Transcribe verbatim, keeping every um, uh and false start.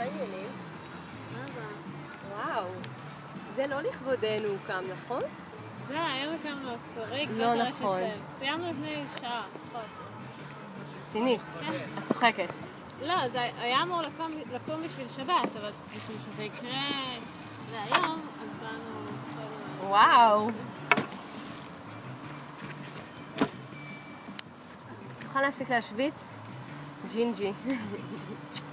מה העניינים? מה זה? וואו, זה לא לכבודנו הוקם, נכון? זה, היום הקמנו פריק. לא נכון. סיימנו לפני שעה, פחות. רצינית. את צוחקת. לא, זה היה אמור לקום בשביל שבת, אבל בשביל שזה יקרה להיום, אז באנו... וואו. תוכל להפסיק להשוויץ? ג'ינג'י.